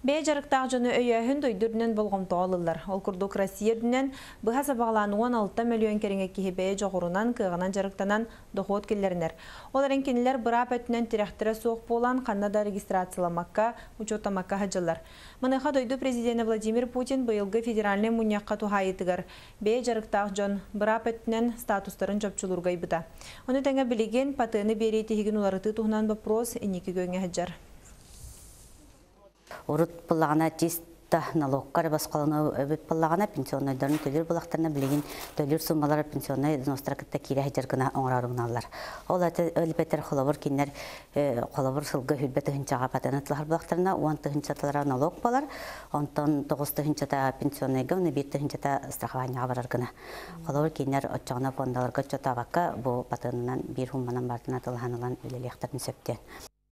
Бей жарықтағы жаны өйәхін дөйдірінен болғымты алылар. Ол күрдік Россиядінен бұға сабағлануан 6 миллион кереңе кейі бей жоғырынан кығынан жарықтанан доғуот келерінер. Оларын кенілер бұрап өтінен тиректірі соқ болан қаннада регистрацияламаққа, учетамаққа хажылар. Мұныға дөйді президенті Владимир Путин бұйылғы федеральный мұнияққа тухайытығыр. Бей жарықтағы жон бұрап өтінен статустарын жопчылырғай бұда. Оны тәңі білеген патыны берейтігін оларыты тұғынан въпрос енекі көңе хаджар. Урут пыллагана тиста налогкар баскалына өбөт пыллагана пенсионнайдарын төлөр булактарына билеген төлөр суммалары пенсионнай ностракытта кире хажаргына оңрарыгналар. Ол элбетер холовор кинер холовор сылгы хүлбети хинчага патанатлар булактарына 10 хинчаталара налог балар, онтон 9 хинчата пенсионнайга, 5 хинчата страхование бараргына. Холовор кинер отчагына фондаларга чотабакка бу патанынан бир хумманан бартына тылханалан үлелектарын сөптен.